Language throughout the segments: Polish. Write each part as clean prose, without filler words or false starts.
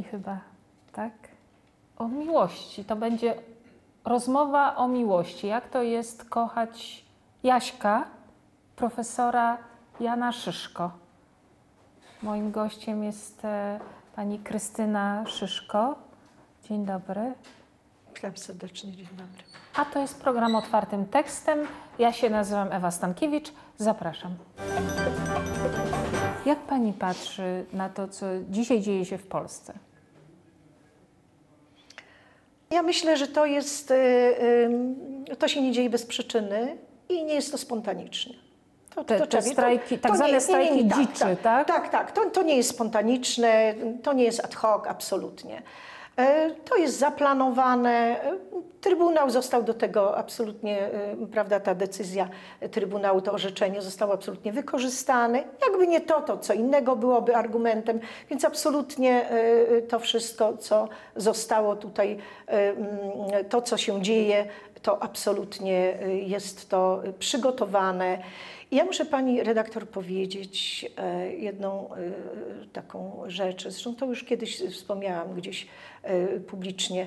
chyba, tak? O miłości. To będzie rozmowa o miłości. Jak to jest kochać Jaśka, profesora Jana Szyszko. Moim gościem jest pani Krystyna Szyszko. Dzień dobry. Witam serdecznie, dzień dobry. A to jest program Otwartym Tekstem. Ja się nazywam Ewa Stankiewicz. Zapraszam. Jak pani patrzy na to, co dzisiaj dzieje się w Polsce? Ja myślę, że to się nie dzieje bez przyczyny i nie jest to spontanicznie. Te strajki, tak zwane strajki dziczy, tak? Tak. To nie jest spontaniczne, to nie jest ad hoc, absolutnie. To jest zaplanowane. Trybunał został do tego absolutnie, prawda, ta decyzja Trybunału, to orzeczenie zostało absolutnie wykorzystane. Jakby nie to co innego byłoby argumentem, więc absolutnie to wszystko, co zostało tutaj, to co się dzieje, to absolutnie jest to przygotowane. I ja muszę pani redaktor powiedzieć jedną taką rzecz, zresztą to już kiedyś wspomniałam gdzieś publicznie.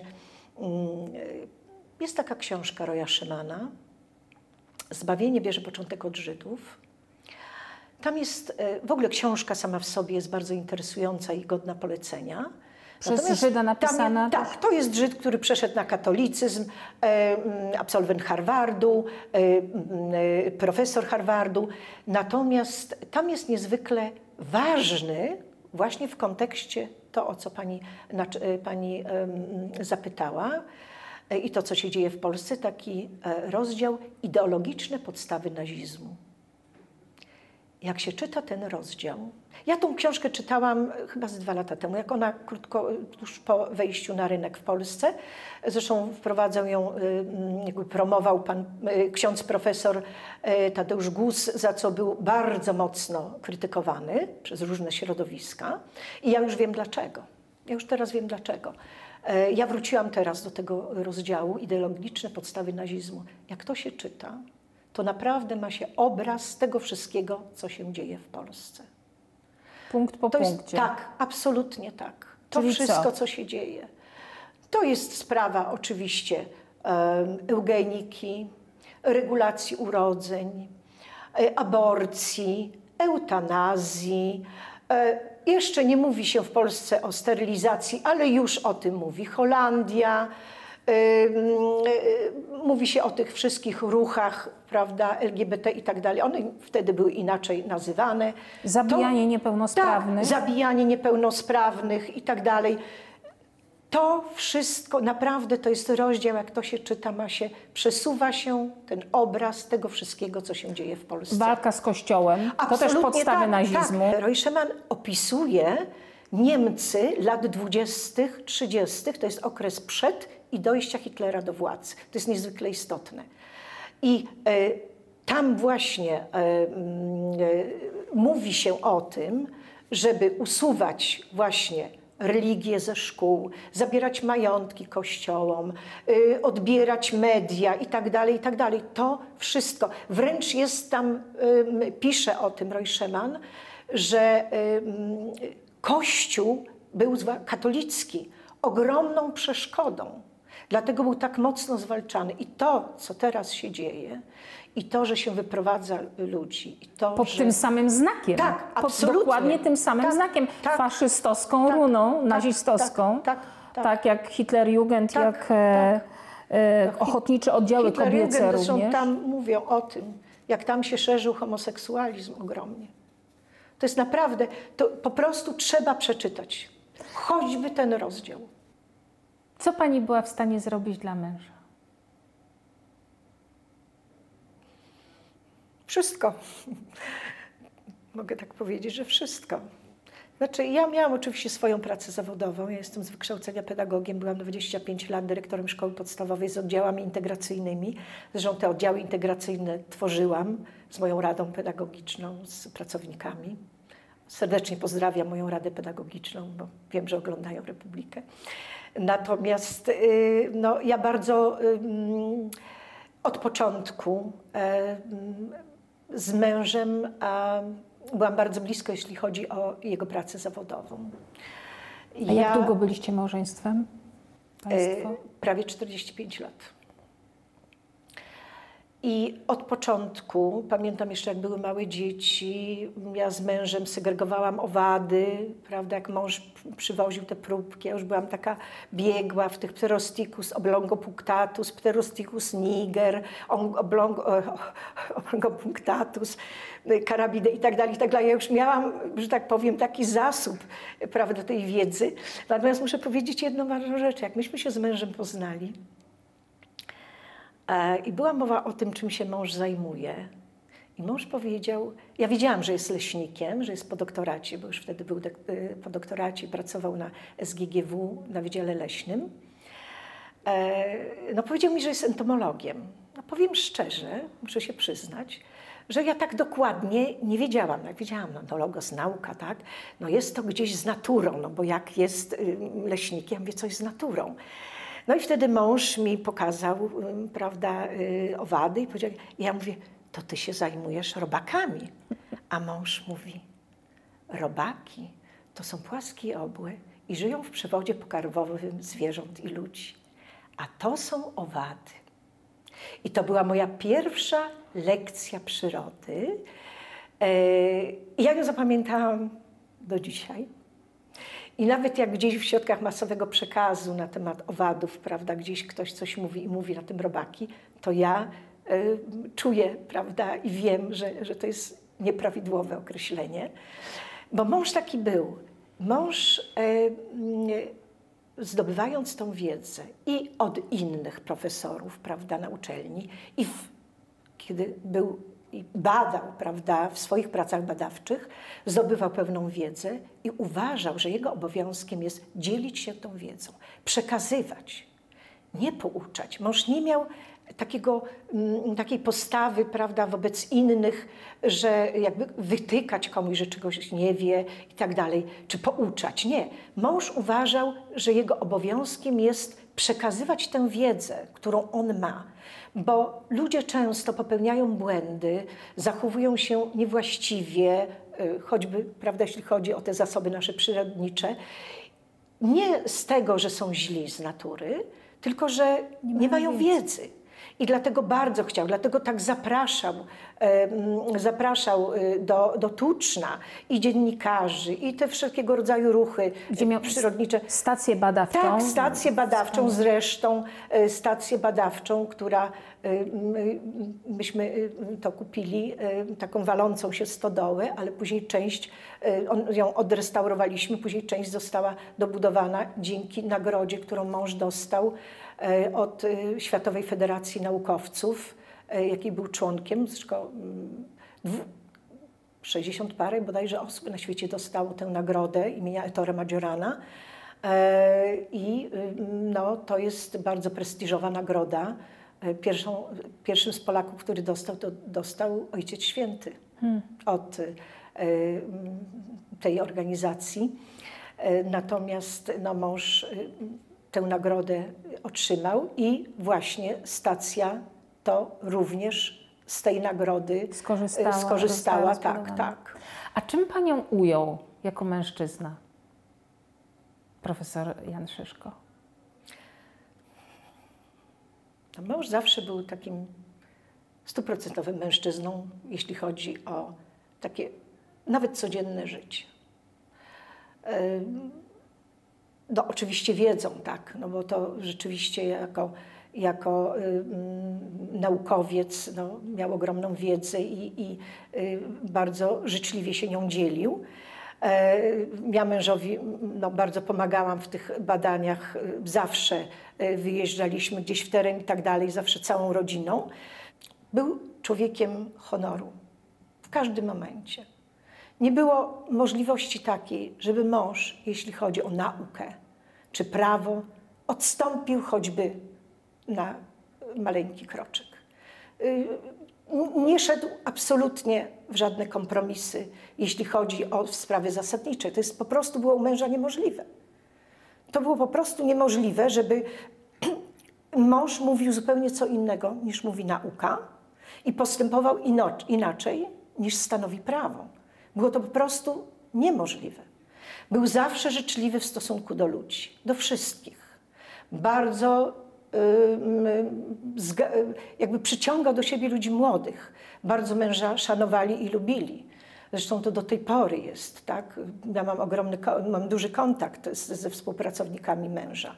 Jest taka książka Roya Schymana, Zbawienie bierze początek od Żydów. Tam jest, w ogóle książka sama w sobie jest bardzo interesująca i godna polecenia. Przez Żyda napisana? Tak, to jest Żyd, który przeszedł na katolicyzm, absolwent Harvardu, profesor Harvardu. Natomiast tam jest niezwykle ważny właśnie w kontekście to, o co pani zapytała i to, co się dzieje w Polsce, taki rozdział ideologiczne podstawy nazizmu. Jak się czyta ten rozdział, ja tą książkę czytałam chyba z 2 lata temu, jak ona tuż po wejściu na rynek w Polsce. Zresztą wprowadzał ją, jakby promował ksiądz profesor Tadeusz Gus, za co był bardzo mocno krytykowany przez różne środowiska. I ja już wiem dlaczego. Ja już teraz wiem dlaczego. Ja wróciłam teraz do tego rozdziału ideologiczne podstawy nazizmu. Jak to się czyta, to naprawdę ma się obraz tego wszystkiego, co się dzieje w Polsce. Punkt po punkcie. Tak, absolutnie tak. To Czyli wszystko, co się dzieje. To jest sprawa oczywiście eugeniki, regulacji urodzeń, aborcji, eutanazji. Jeszcze nie mówi się w Polsce o sterylizacji, ale już o tym mówi Holandia. Mówi się o tych wszystkich ruchach, prawda, LGBT i tak dalej. One wtedy były inaczej nazywane. Zabijanie niepełnosprawnych. Tak, zabijanie niepełnosprawnych i tak dalej. To wszystko, naprawdę to jest rozdział, jak to się czyta, przesuwa się ten obraz tego wszystkiego, co się dzieje w Polsce. Walka z Kościołem, to też podstawy nazizmu. Tak. Roy Szyman opisuje Niemcy lat 20., 30., to jest okres przed i dojścia Hitlera do władzy. To jest niezwykle istotne. I tam właśnie mówi się o tym, żeby usuwać właśnie religię ze szkół, zabierać majątki kościołom, odbierać media i tak dalej, i tak dalej. To wszystko. Wręcz jest tam, pisze o tym Roy Szyman, że Kościół był katolicki ogromną przeszkodą. Dlatego był tak mocno zwalczany. I to, co teraz się dzieje, i to, że się wyprowadza ludzi. I to, pod tym samym znakiem. Tak, absolutnie. Dokładnie tym samym znakiem. Tak, faszystowską runą, nazistowską. Tak jak Hitlerjugend, jak ochotnicze oddziały kobiece również. Tam mówią o tym, jak tam się szerzył homoseksualizm ogromnie. To jest naprawdę, to po prostu trzeba przeczytać. Choćby ten rozdział. Co pani była w stanie zrobić dla męża? Wszystko. Mogę tak powiedzieć, że wszystko. Znaczy, ja miałam oczywiście swoją pracę zawodową. Ja jestem z wykształcenia pedagogiem. Byłam 25 lat dyrektorem szkoły podstawowej z oddziałami integracyjnymi. Zresztą te oddziały integracyjne tworzyłam z moją radą pedagogiczną, z pracownikami. Serdecznie pozdrawiam moją radę pedagogiczną, bo wiem, że oglądają Republikę. Natomiast no, ja bardzo od początku z mężem byłam bardzo blisko, jeśli chodzi o jego pracę zawodową. A jak długo byliście małżeństwem państwo? Prawie 45 lat. I od początku, pamiętam jeszcze jak były małe dzieci, ja z mężem segregowałam owady, prawda, jak mąż przywoził te próbki, ja już byłam taka biegła w tych Pterosticus oblongopunctatus, Pterosticus niger, oblongopunctatus, Carabidae i tak dalej, i tak dalej. Ja już miałam, że tak powiem, taki zasób, prawda, tej wiedzy. Natomiast muszę powiedzieć jedną ważną rzecz. Jak myśmy się z mężem poznali, i była mowa o tym, czym się mąż zajmuje. I mąż powiedział, ja wiedziałam, że jest leśnikiem, że jest po doktoracie, bo już wtedy był po doktoracie, pracował na SGGW, na Wydziale Leśnym. No powiedział mi, że jest entomologiem. No powiem szczerze, muszę się przyznać, że ja tak dokładnie nie wiedziałam. Jak wiedziałam, no logos, nauka, tak? No jest to gdzieś z naturą, no bo jak jest leśnikiem, wie coś z naturą. No i wtedy mąż mi pokazał, prawda, owady i powiedział, ja mówię, to ty się zajmujesz robakami. A mąż mówi, robaki to są płaskie obły i żyją w przewodzie pokarmowym zwierząt i ludzi. A to są owady. I to była moja pierwsza lekcja przyrody. I ja ją zapamiętałam do dzisiaj. I nawet jak gdzieś w środkach masowego przekazu na temat owadów, prawda, gdzieś ktoś coś mówi i mówi na tym robaki, to ja czuję, prawda, i wiem, że to jest nieprawidłowe określenie. Bo mąż taki był. Mąż zdobywając tą wiedzę i od innych profesorów, prawda, na uczelni, kiedy był i badał, prawda, w swoich pracach badawczych, zdobywał pewną wiedzę i uważał, że jego obowiązkiem jest dzielić się tą wiedzą, przekazywać, nie pouczać. Mąż nie miał takiej postawy, prawda, wobec innych, że jakby wytykać komuś, że czegoś nie wie i tak dalej, czy pouczać. Nie. Mąż uważał, że jego obowiązkiem jest przekazywać tę wiedzę, którą on ma. Bo ludzie często popełniają błędy, zachowują się niewłaściwie, choćby, prawda, jeśli chodzi o te zasoby nasze przyrodnicze, nie z tego, że są źli z natury, tylko że nie mają wiedzy. I dlatego bardzo chciał, dlatego tak zapraszał do Tuczna i dziennikarzy, i te wszelkiego rodzaju ruchy przyrodnicze. Stację badawczą. Tak, stację badawczą, zresztą stację badawczą, która myśmy to kupili, taką walącą się stodołę, ale później część, ją odrestaurowaliśmy, później część została dobudowana dzięki nagrodzie, którą mąż dostał od Światowej Federacji Naukowców, jakiej był członkiem. Zresztą 60 parę bodajże osób na świecie dostało tę nagrodę imienia Ettore Majorana. I no, to jest bardzo prestiżowa nagroda. Pierwszym z Polaków, który dostał, to dostał Ojciec Święty od tej organizacji. Natomiast no, mąż tę nagrodę otrzymał i właśnie stacja to również z tej nagrody skorzystała. Tak, tak. A czym panią ujął jako mężczyzna profesor Jan Szyszko? No, mąż zawsze był takim 100% mężczyzną, jeśli chodzi o takie nawet codzienne życie. No oczywiście wiedzą, tak, no bo to rzeczywiście jako naukowiec no, miał ogromną wiedzę i bardzo życzliwie się nią dzielił. Ja mężowi no, bardzo pomagałam w tych badaniach, zawsze wyjeżdżaliśmy gdzieś w teren i tak dalej, zawsze całą rodziną. Był człowiekiem honoru w każdym momencie. Nie było możliwości takiej, żeby mąż, jeśli chodzi o naukę czy prawo, odstąpił choćby na maleńki kroczek. Nie szedł absolutnie w żadne kompromisy, jeśli chodzi o sprawy zasadnicze. To jest po prostu było u męża niemożliwe. To było po prostu niemożliwe, żeby mąż mówił zupełnie co innego niż mówi nauka i postępował inaczej niż stanowi prawo. Było to po prostu niemożliwe. Był zawsze życzliwy w stosunku do ludzi, do wszystkich. Bardzo jakby przyciągał do siebie ludzi młodych. Bardzo męża szanowali i lubili. Zresztą to do tej pory jest, tak? Ja mam duży kontakt ze współpracownikami męża.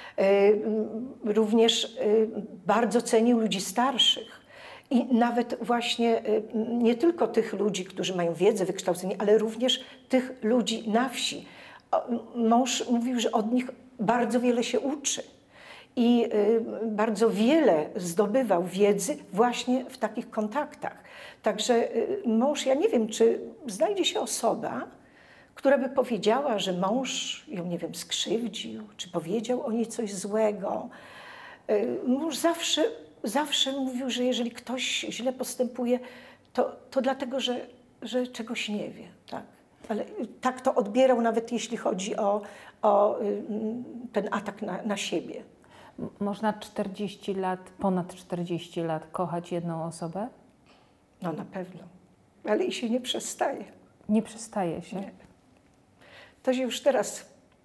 Również bardzo cenił ludzi starszych. I nawet właśnie nie tylko tych ludzi, którzy mają wiedzę, wykształcenie, ale również tych ludzi na wsi. Mąż mówił, że od nich bardzo wiele się uczy. I bardzo wiele zdobywał wiedzy właśnie w takich kontaktach. Także mąż, ja nie wiem, czy znajdzie się osoba, która by powiedziała, że mąż ją, nie wiem, skrzywdził, czy powiedział o niej coś złego. Mąż zawsze mówił, że jeżeli ktoś źle postępuje, to dlatego, że czegoś nie wie. Tak? Ale tak to odbierał, nawet jeśli chodzi o ten atak na siebie. Można 40 lat, ponad 40 lat kochać jedną osobę? No na pewno, ale i się nie przestaje. Nie przestaje się? Nie. To się już teraz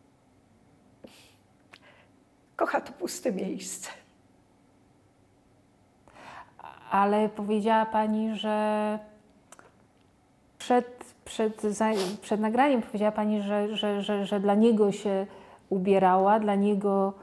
kocha to puste miejsce. Ale powiedziała Pani, że przed nagraniem powiedziała Pani, że dla niego się ubierała, dla niego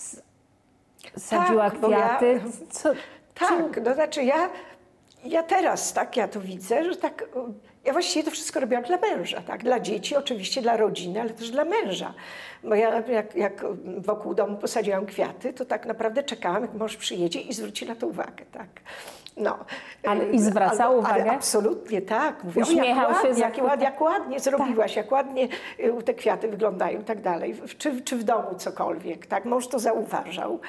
sadziła Tak, bo kwiaty. Tak, to znaczy ja teraz tak, ja to widzę, że tak, ja właściwie to wszystko robiłam dla męża, tak, dla dzieci, oczywiście dla rodziny, ale też dla męża. Bo ja jak wokół domu posadziłam kwiaty, to tak naprawdę czekałam, jak mąż przyjedzie i zwróci na to uwagę, tak. No. Ale i zwracał uwagę? Ale absolutnie tak. Mówię, uśmiechał się. Jak ładnie zrobiłaś, tak. Jak ładnie te kwiaty wyglądają i tak dalej. Czy w domu cokolwiek, tak. Mąż to zauważał.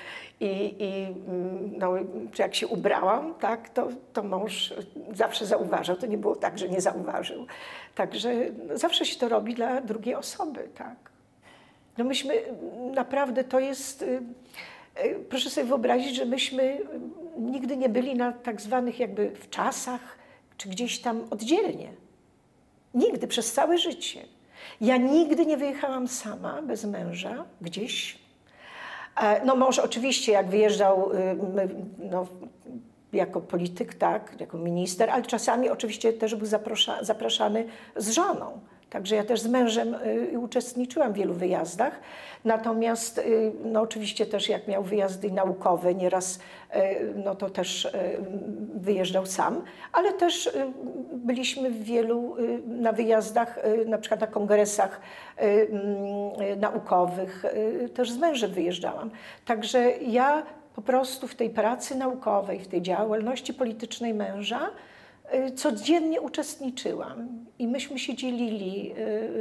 No, jak się ubrałam, tak, to mąż zawsze zauważał. To nie było tak, że nie zauważył. Także zawsze się to robi dla drugiej osoby, tak. No myśmy naprawdę, to jest... Proszę sobie wyobrazić, że myśmy nigdy nie byli na tak zwanych jakby w czasach, czy gdzieś tam oddzielnie. Nigdy, przez całe życie. Ja nigdy nie wyjechałam sama, bez męża, gdzieś. No mąż oczywiście, jak wyjeżdżał no, jako polityk, tak, jako minister, ale czasami oczywiście też był zapraszany z żoną. Także ja też z mężem uczestniczyłam w wielu wyjazdach. Natomiast no oczywiście też jak miał wyjazdy naukowe, nieraz no to też wyjeżdżał sam, ale też byliśmy na wyjazdach, na przykład na kongresach naukowych, też z mężem wyjeżdżałam. Także ja po prostu w tej pracy naukowej, w tej działalności politycznej męża codziennie uczestniczyłam i myśmy się dzielili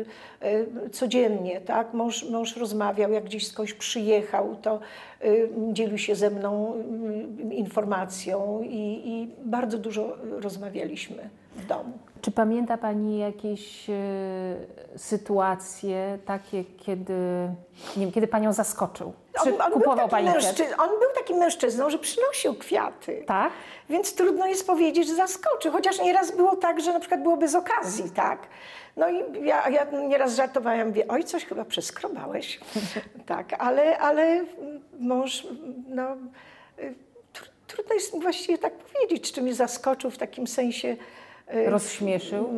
codziennie, tak? Mąż rozmawiał, jak gdzieś skądś przyjechał, to dzielił się ze mną informacją i bardzo dużo rozmawialiśmy w domu. Czy pamięta Pani jakieś sytuacje takie, nie wiem, kiedy Panią zaskoczył? Czy kupował Pani kwiaty? On był takim mężczyzną, że przynosił kwiaty. Tak? Więc trudno jest powiedzieć, że zaskoczył. Chociaż nieraz było tak, że na przykład byłoby z okazji, tak? No i ja nieraz żartowałam, mówię, oj, coś chyba przeskrobałeś. Tak, ale mąż, no, trudno jest właściwie tak powiedzieć, czy mnie zaskoczył w takim sensie. Rozśmieszył?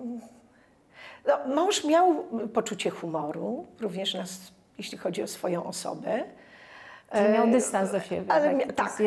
No, mąż miał poczucie humoru, również jeśli chodzi o swoją osobę. Czyli miał dystans do siebie. Ale tak.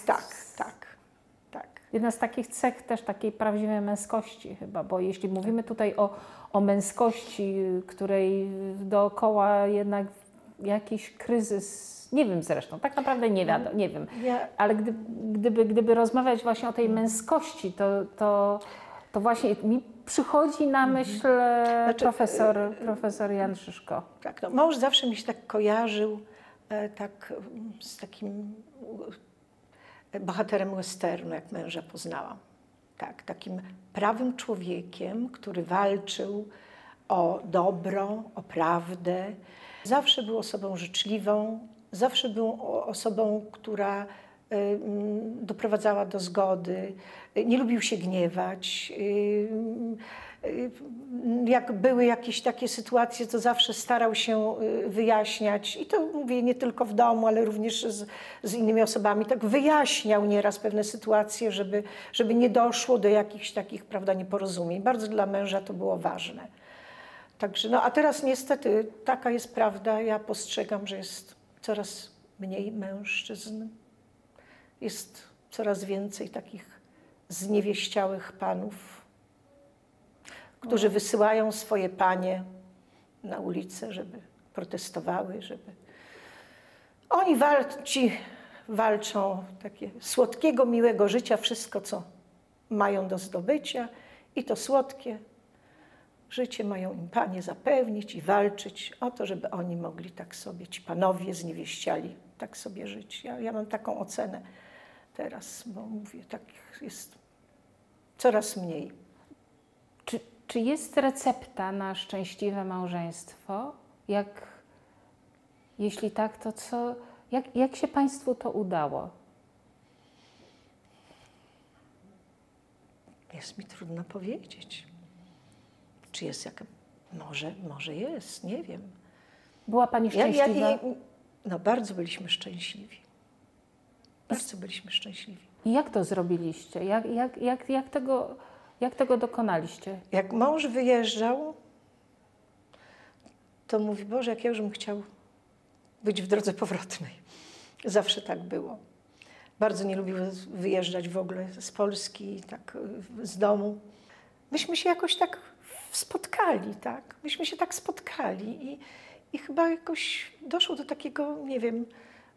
Jedna z takich cech też takiej prawdziwej męskości chyba, bo jeśli mówimy tutaj o męskości, której dookoła jednak jakiś kryzys, nie wiem zresztą, tak naprawdę nie wiem, ale gdyby rozmawiać właśnie o tej męskości, to właśnie mi przychodzi na myśl profesor Jan Szyszko. Tak, no, mąż zawsze mi się tak kojarzył z takim bohaterem westernu, jak męża poznałam. Tak, takim prawym człowiekiem, który walczył o dobro, o prawdę. Zawsze był osobą życzliwą, zawsze był osobą, która doprowadzała do zgody, nie lubił się gniewać. Jak były jakieś takie sytuacje, to zawsze starał się wyjaśniać, i to mówię nie tylko w domu, ale również z innymi osobami, tak wyjaśniał nieraz pewne sytuacje, żeby nie doszło do jakichś takich, prawda, nieporozumień. Bardzo dla męża to było ważne. Także, no a teraz niestety taka jest prawda, ja postrzegam, że jest coraz mniej mężczyzn, jest coraz więcej takich zniewieściałych panów, którzy wysyłają swoje panie na ulicę, żeby protestowały, żeby... Ci walczą takie słodkiego, miłego życia, wszystko, co mają do zdobycia, i to słodkie życie mają im panie zapewnić i walczyć o to, żeby oni mogli tak sobie, ci panowie zniewieściali, tak sobie żyć. Ja mam taką ocenę teraz, bo mówię, tak jest coraz mniej. Czy jest recepta na szczęśliwe małżeństwo? Jeśli tak, to co? Jak się Państwu to udało? Jest mi trudno powiedzieć. Czy jest jaka? Może jest, nie wiem. Była Pani szczęśliwa? No bardzo byliśmy szczęśliwi. Bardzo byliśmy szczęśliwi. I jak to zrobiliście? Jak tego dokonaliście? Jak mąż wyjeżdżał, to mówi, Boże, jak ja już bym chciał być w drodze powrotnej. Zawsze tak było. Bardzo nie lubił wyjeżdżać w ogóle z Polski, tak z domu. Myśmy się jakoś tak spotkali, tak? Myśmy się tak spotkali i chyba jakoś doszło do takiego, nie wiem,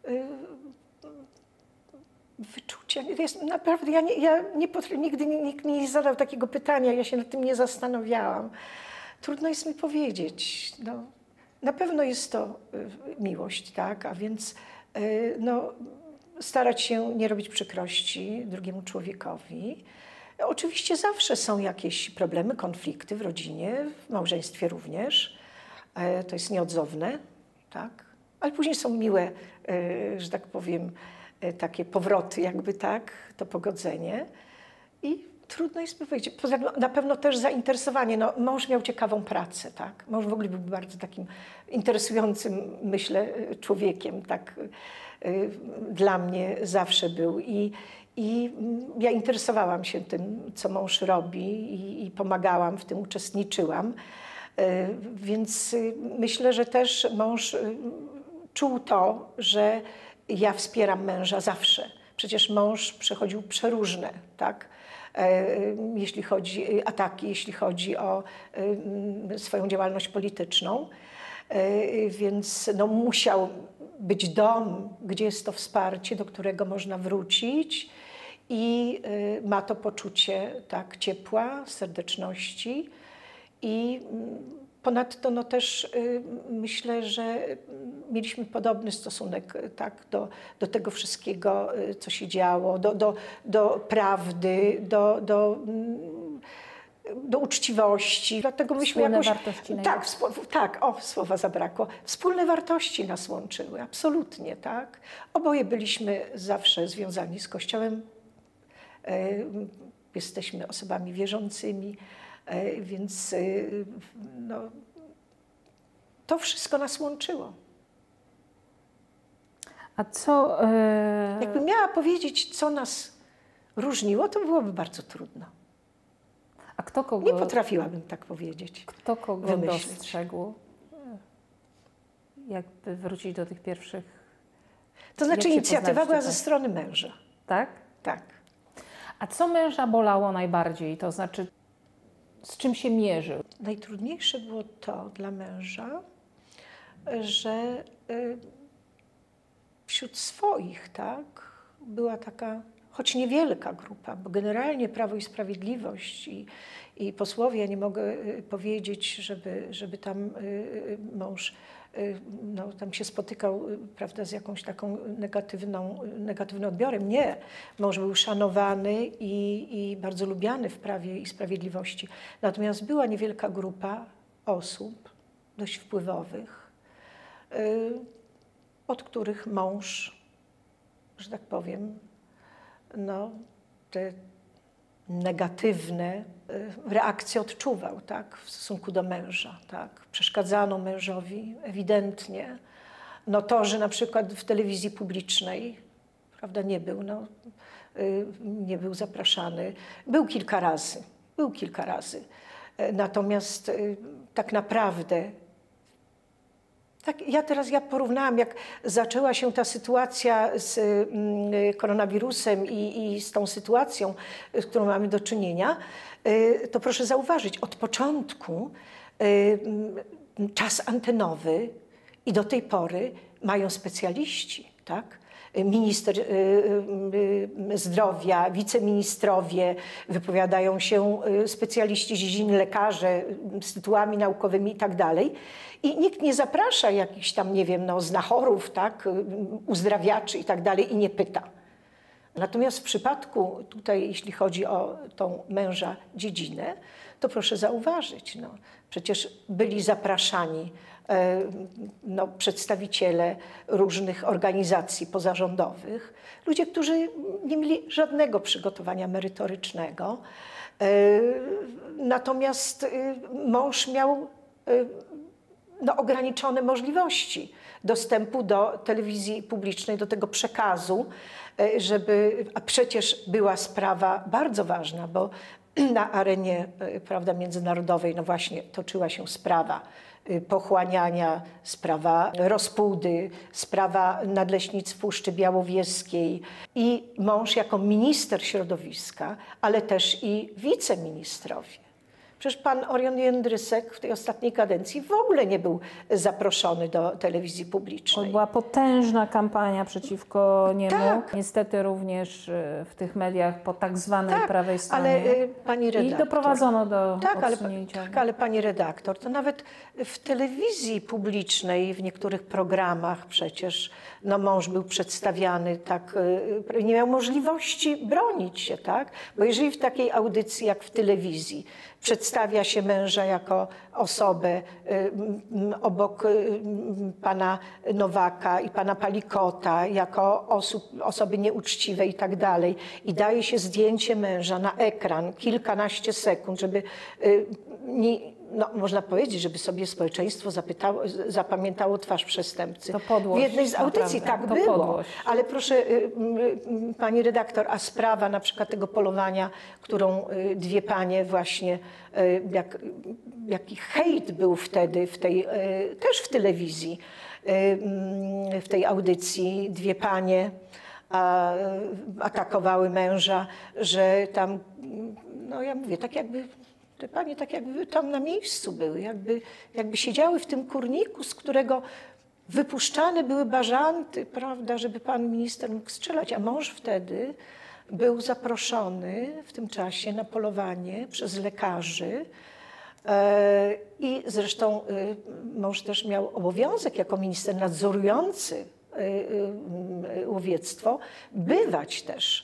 wyczucia. Naprawdę, nigdy nikt mi nie zadał takiego pytania, ja się nad tym nie zastanawiałam. Trudno jest mi powiedzieć. No, na pewno jest to miłość, tak? A więc no, starać się nie robić przykrości drugiemu człowiekowi. Oczywiście zawsze są jakieś problemy, konflikty w rodzinie, w małżeństwie również. To jest nieodzowne, tak? Ale później są miłe, że tak powiem, takie powroty, jakby tak, to pogodzenie. I trudno jest powiedzieć. Poza tym na pewno też zainteresowanie. No, mąż miał ciekawą pracę, tak? Mąż w ogóle był bardzo takim interesującym, myślę, człowiekiem, tak? Dla mnie zawsze był. I ja interesowałam się tym, co mąż robi i pomagałam w tym, uczestniczyłam. Więc myślę, że też mąż czuł to, że ja wspieram męża zawsze. Przecież mąż przechodził przeróżne, tak? Jeśli chodzi o ataki, jeśli chodzi o swoją działalność polityczną. Więc no, musiał być dom, gdzie jest to wsparcie, do którego można wrócić i ma to poczucie, tak, ciepła, serdeczności. I ponadto no, też myślę, że mieliśmy podobny stosunek, tak, do tego wszystkiego, co się działo, do prawdy, do uczciwości. Dlatego myśmy Wspólne jakoś... wartości Tak, słowa zabrakło. Wspólne wartości nas łączyły, absolutnie, tak. Oboje byliśmy zawsze związani z Kościołem. Jesteśmy osobami wierzącymi, więc no, to wszystko nas łączyło. A co... Jakbym miała powiedzieć, co nas różniło, to byłoby bardzo trudno. A kto kogo... Nie potrafiłabym tak powiedzieć. Kto kogo wymyślić. dostrzegł? Jakby wrócić do tych pierwszych... To znaczy Jak się inicjatywa była poznaliście ze strony męża. Tak? Tak. A co męża bolało najbardziej? To znaczy, z czym się mierzył? Najtrudniejsze było to dla męża, że wśród swoich, tak, była taka, choć niewielka grupa, bo generalnie Prawo i Sprawiedliwość i posłowie, ja nie mogę powiedzieć, żeby tam mąż no, tam się spotykał, prawda, z jakąś taką negatywnym odbiorem. Nie. Mąż był szanowany i bardzo lubiany w Prawie i Sprawiedliwości. Natomiast była niewielka grupa osób, dość wpływowych, od których mąż że tak powiem, no, te negatywne reakcje odczuwał, tak, w stosunku do męża, tak. Przeszkadzano mężowi ewidentnie. No to, że na przykład w telewizji publicznej, prawda, nie był zapraszany. Był kilka razy. Natomiast tak naprawdę, ja porównałam, jak zaczęła się ta sytuacja z koronawirusem i z tą sytuacją, z którą mamy do czynienia, to proszę zauważyć, od początku czas antenowy i do tej pory mają specjaliści, tak? Minister zdrowia, wiceministrowie, wypowiadają się specjaliści z dziedziny, lekarze z tytułami naukowymi i tak dalej. I nikt nie zaprasza jakichś tam, nie wiem, no, znachorów, tak, uzdrawiaczy i tak dalej i nie pyta. Natomiast w przypadku tutaj, jeśli chodzi o tą męża dziedzinę, to proszę zauważyć, no, przecież byli zapraszani no, przedstawiciele różnych organizacji pozarządowych, ludzie, którzy nie mieli żadnego przygotowania merytorycznego. Natomiast mąż miał no, ograniczone możliwości dostępu do telewizji publicznej, do tego przekazu, a przecież była sprawa bardzo ważna, bo na arenie, prawda, międzynarodowej, no właśnie, toczyła się sprawa pochłaniania, sprawa Rospudy, sprawa nadleśnictw Puszczy Białowieskiej i mąż jako minister środowiska, ale też i wiceministrowie. Przecież pan Orion Jędrysek w tej ostatniej kadencji w ogóle nie był zaproszony do telewizji publicznej. Była potężna kampania przeciwko niemu. Tak. Niestety również w tych mediach po tak zwanej prawej stronie. Ale pani redaktor, i doprowadzono do odsunięcia. ale pani redaktor, to nawet w telewizji publicznej, w niektórych programach przecież no, mąż był przedstawiany tak, nie miał możliwości bronić się, tak? Bo jeżeli w takiej audycji jak w telewizji przedstawia się męża jako osobę obok pana Nowaka i pana Palikota, jako osoby nieuczciwe i tak dalej, i daje się zdjęcie męża na ekran, kilkanaście sekund, żeby no, można powiedzieć, żeby sobie społeczeństwo zapamiętało twarz przestępcy. To podłość, w jednej z audycji naprawdę, tak było. Podłość. Ale proszę, pani redaktor, a sprawa na przykład tego polowania, którą dwie panie właśnie, jaki hejt był wtedy też w telewizji, w tej audycji, dwie panie atakowały męża, że tam, no ja mówię, tak jakby te panie tak jakby tam na miejscu były, jakby siedziały w tym kurniku, z którego wypuszczane były bażanty, prawda, żeby pan minister mógł strzelać, a mąż wtedy był zaproszony w tym czasie na polowanie przez lekarzy i zresztą mąż też miał obowiązek jako minister nadzorujący łowiectwo bywać też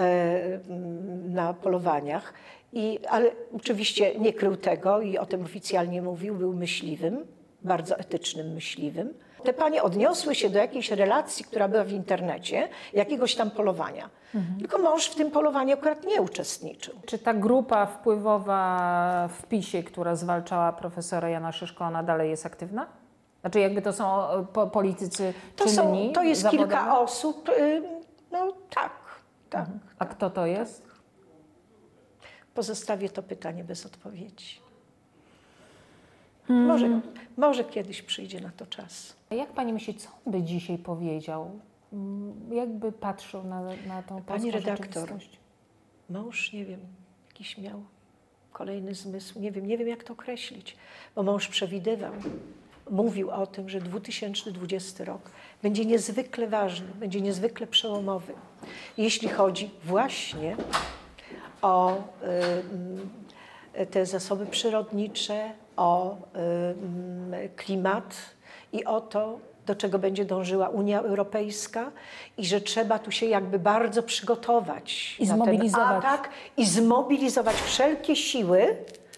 na polowaniach. Ale oczywiście nie krył tego i o tym oficjalnie mówił, był myśliwym, bardzo etycznym myśliwym. Te panie odniosły się do jakiejś relacji, która była w internecie, jakiegoś tam polowania. Tylko mąż w tym polowaniu akurat nie uczestniczył. Czy ta grupa wpływowa w PiS-ie, która zwalczała profesora Jana Szyszko, ona dalej jest aktywna? Znaczy jakby to są politycy czynni? To jest zawodowe? kilka osób, no tak. A kto to jest? Pozostawię to pytanie bez odpowiedzi. Może kiedyś przyjdzie na to czas. A jak pani myśli, co on by dzisiaj powiedział? Jakby patrzył na tą Pani redaktor, rzeczywistość? mąż, nie wiem, jakiś miał kolejny zmysł, nie wiem jak to określić, bo mąż przewidywał, mówił o tym, że 2020 rok będzie niezwykle ważny, będzie niezwykle przełomowy, jeśli chodzi właśnie o te zasoby przyrodnicze, o klimat i o to, do czego będzie dążyła Unia Europejska i że trzeba tu się jakby bardzo przygotować I na zmobilizować. ten atak i zmobilizować wszelkie siły,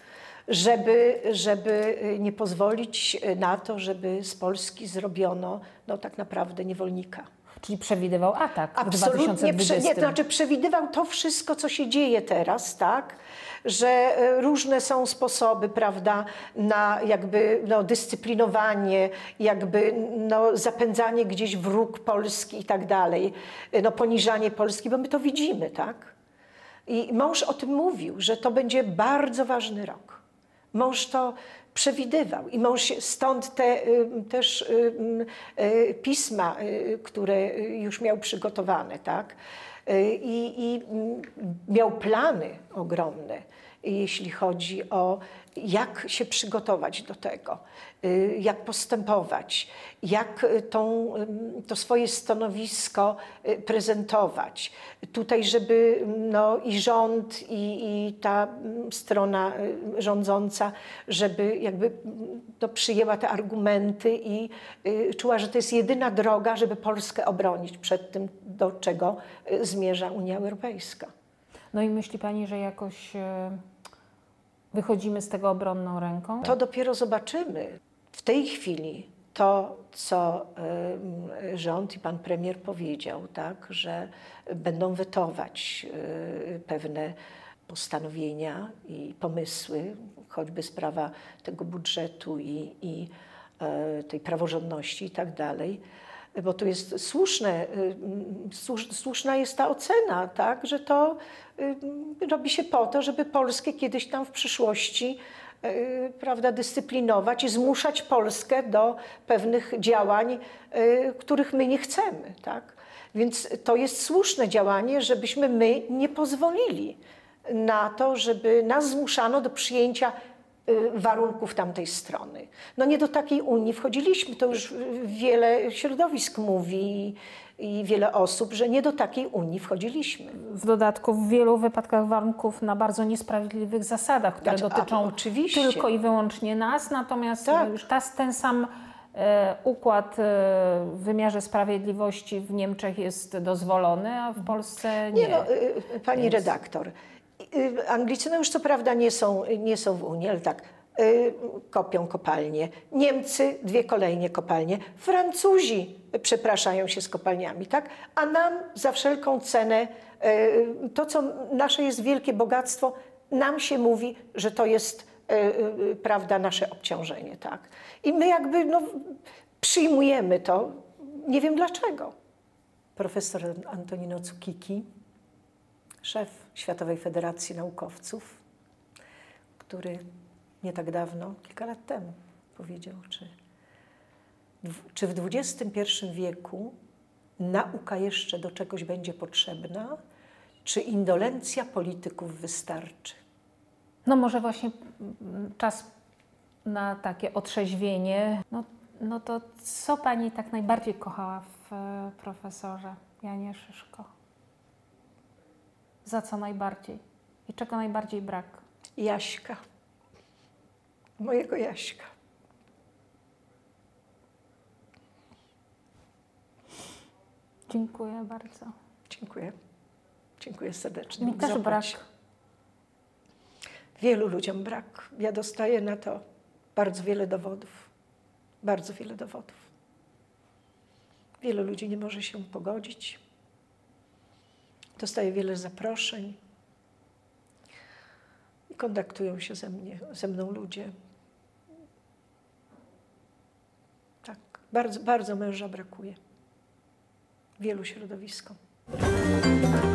żeby nie pozwolić na to, żeby z Polski zrobiono no, tak naprawdę niewolnika. Czyli przewidywał atak w Absolutnie, 2020. nie, to znaczy przewidywał to wszystko, co się dzieje teraz, tak? Że różne są sposoby, prawda, na jakby dyscyplinowanie, jakby zapędzanie gdzieś w róg Polski i tak dalej, poniżanie Polski, bo my to widzimy, tak? I mąż o tym mówił, że to będzie bardzo ważny rok. Mąż to przewidywał i mąż stąd te też pisma, które już miał przygotowane, tak? I miał plany ogromne, jeśli chodzi o jak się przygotować do tego, jak postępować, jak to swoje stanowisko prezentować. Tutaj, żeby i rząd, i ta strona rządząca, żeby jakby przyjęła te argumenty i czuła, że to jest jedyna droga, żeby Polskę obronić przed tym, do czego zmierza Unia Europejska. No i myśli pani, że jakoś wychodzimy z tego obronną ręką? To dopiero zobaczymy. W tej chwili to, co rząd i pan premier powiedział, tak, że będą wetować pewne postanowienia i pomysły, choćby sprawa tego budżetu i tej praworządności i tak dalej, bo tu jest słuszna jest ta ocena, tak, że to robi się po to, żeby Polskę kiedyś tam w przyszłości, prawda, dyscyplinować i zmuszać Polskę do pewnych działań, których my nie chcemy, tak? Więc to jest słuszne działanie, żebyśmy my nie pozwolili na to, żeby nas zmuszano do przyjęcia warunków tamtej strony. No nie do takiej Unii wchodziliśmy, to już wiele środowisk mówi i wiele osób, że nie do takiej Unii wchodziliśmy. W dodatku w wielu wypadkach warunków na bardzo niesprawiedliwych zasadach, które dotyczą tylko i wyłącznie nas, natomiast już ten sam układ w wymiarze sprawiedliwości w Niemczech jest dozwolony, a w Polsce nie. Pani redaktor, Anglicy już co prawda nie są w Unii, ale tak, kopią kopalnie. Niemcy 2 kolejne kopalnie. Francuzi przepraszają się z kopalniami, tak? A nam za wszelką cenę to, co nasze jest wielkie bogactwo, nam się mówi, że to jest prawda, nasze obciążenie, tak? I my jakby przyjmujemy to, nie wiem dlaczego. Profesor Antonino Cukichi, szef Światowej Federacji Naukowców, który nie tak dawno, kilka lat temu powiedział, czy w XXI wieku nauka jeszcze do czegoś będzie potrzebna, czy indolencja polityków wystarczy? No może właśnie czas na takie otrzeźwienie. No to co pani tak najbardziej kochała w profesorze Janie Szyszko? Za co najbardziej? I czego najbardziej brak? Jaśka. Mojego Jaśka. Dziękuję bardzo. Dziękuję. Dziękuję serdecznie. Mi też brak. Wielu ludziom brak. Ja dostaję na to bardzo wiele dowodów. Bardzo wiele dowodów. Wielu ludzi nie może się pogodzić. Dostaję wiele zaproszeń. I kontaktują się ze mną ludzie. Tak, bardzo, bardzo męża brakuje. Wielu środowiskom.